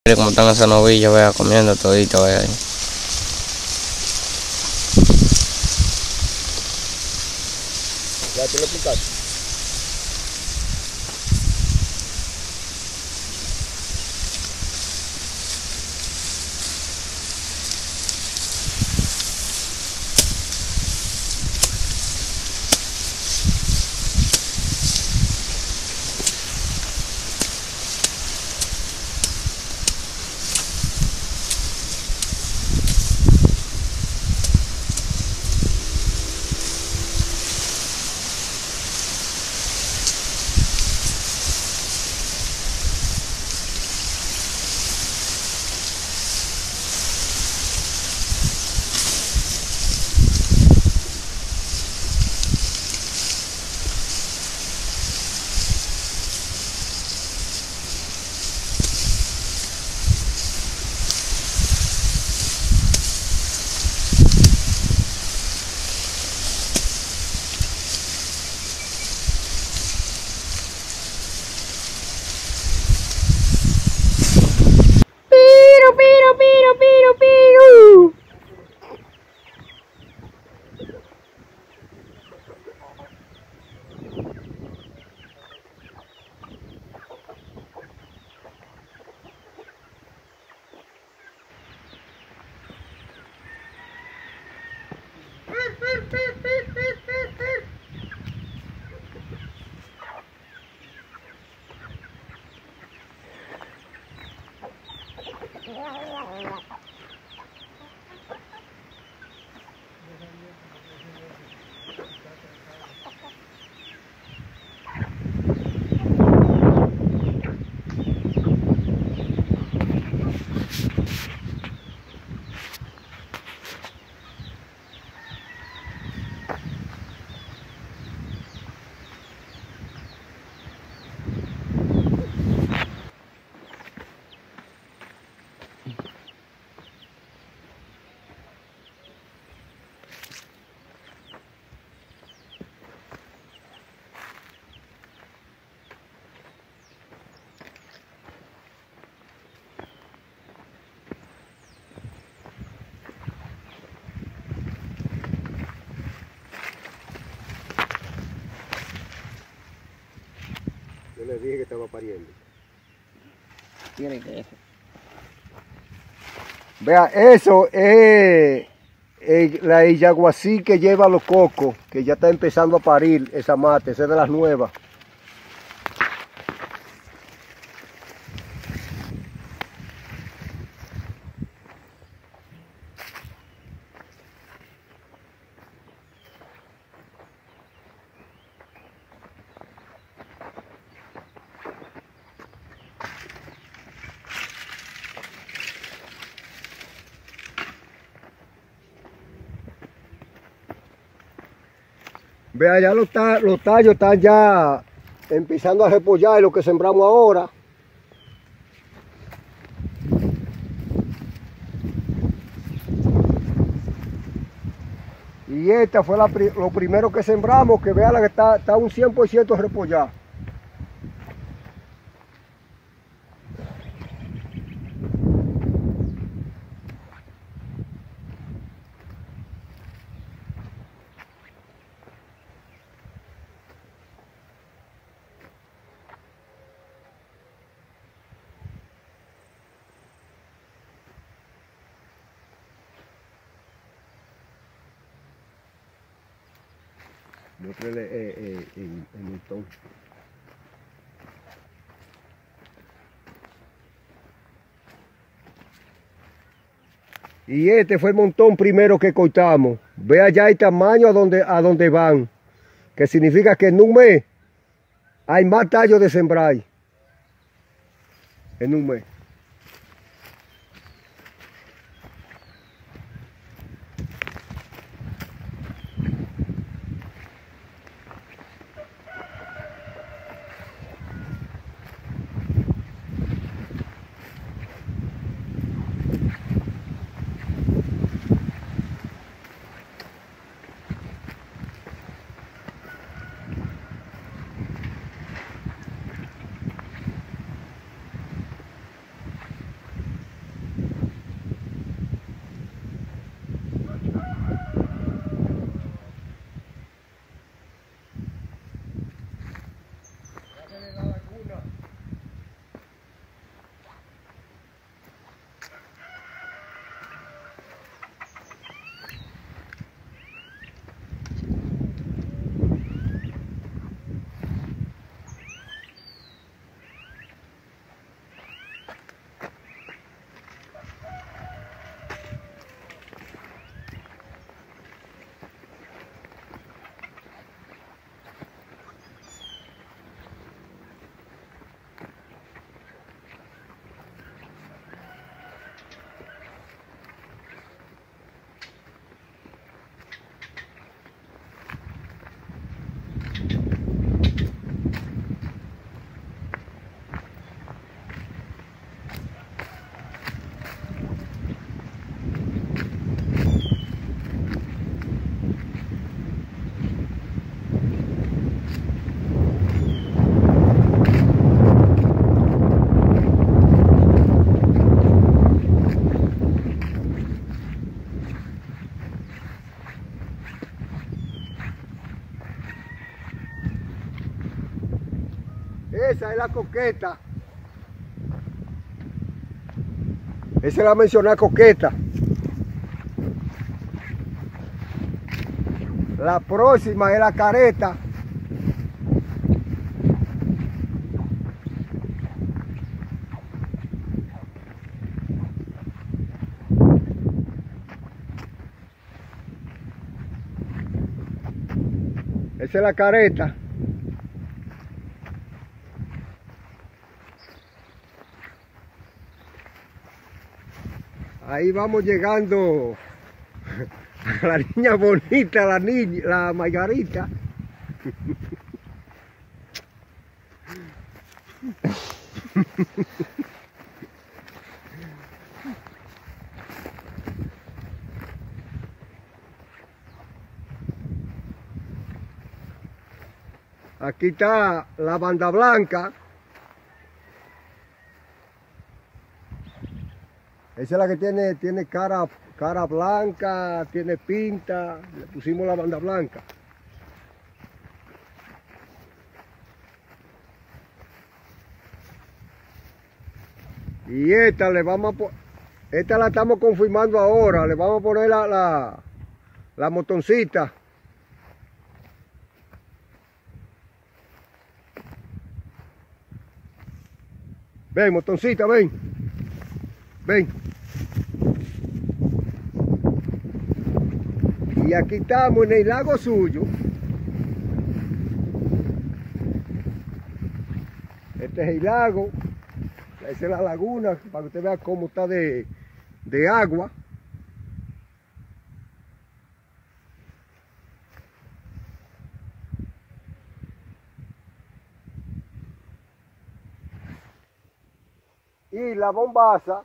Como están esos novillos, vea, comiendo todito, vea ahí. ¿Ya te lo explicaste? Yo le dije que estaba pariendo. Tiene que... Vea, eso es la yaguací que lleva los cocos, que ya está empezando a parir esa mate, esa es de las nuevas. Vea, ya los tallos están ya empezando a repollar lo que sembramos ahora. Y esta fue lo primero que sembramos, que vea la que está un 100% repollada. Muéstrele el montón. Y este fue el montón primero que cortamos. Vea ya el tamaño a donde van. Que significa que en un mes hay más tallos de sembrar. En un mes. mencionada coqueta. Esa es la mencionada coqueta. La próxima es la careta. Esa es la careta. Ahí vamos llegando a la niña bonita, la Margarita. Aquí está la banda blanca. Esa es la que tiene cara blanca, tiene pinta. Le pusimos la banda blanca. Y esta esta la estamos confirmando ahora. Le vamos a poner la motoncita. Ven, motoncita, ven. Ven. Y aquí estamos en el lago suyo. Este es el lago. Esa es la laguna, para que usted vea cómo está de agua. Y la bombaza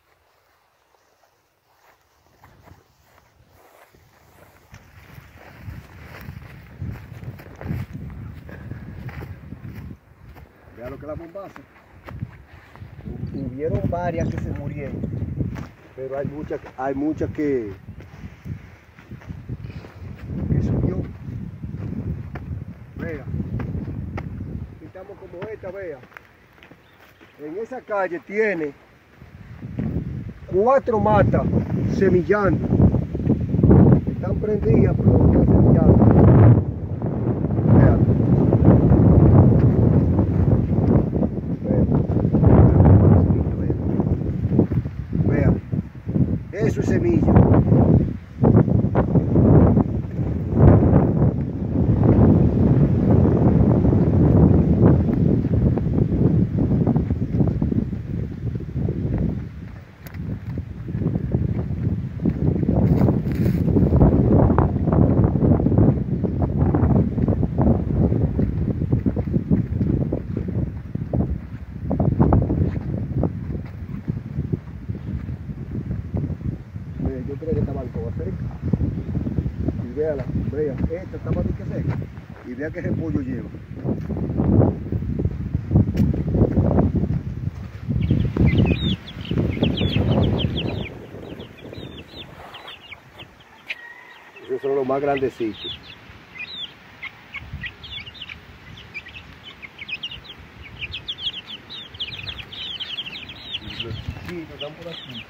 vea lo que es la bombaza. Hubieron varias que se murieron, pero hay muchas que subió. Vea, aquí estamos como esta, vea. En esa calle tiene 4 matas semillando. Están prendidas, pero no están semillando. Vean. Vean. Eso es semilla. Yo creo que estaban todas cerca. Y véala, vea, esta estaba de que seca. Y vea que repollo lleva. Esos son los más grandecitos. Y los chiquitos están por aquí.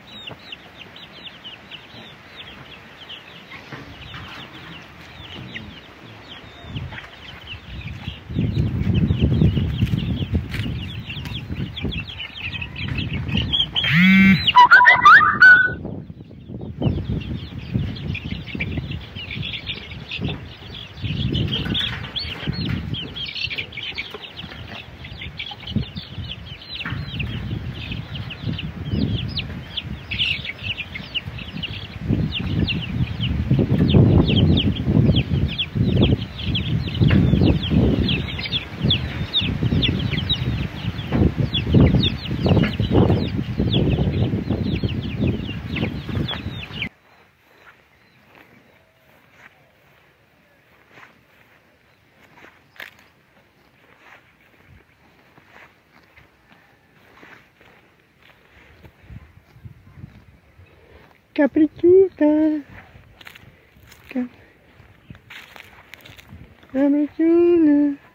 Caprichuda. Caprichuda.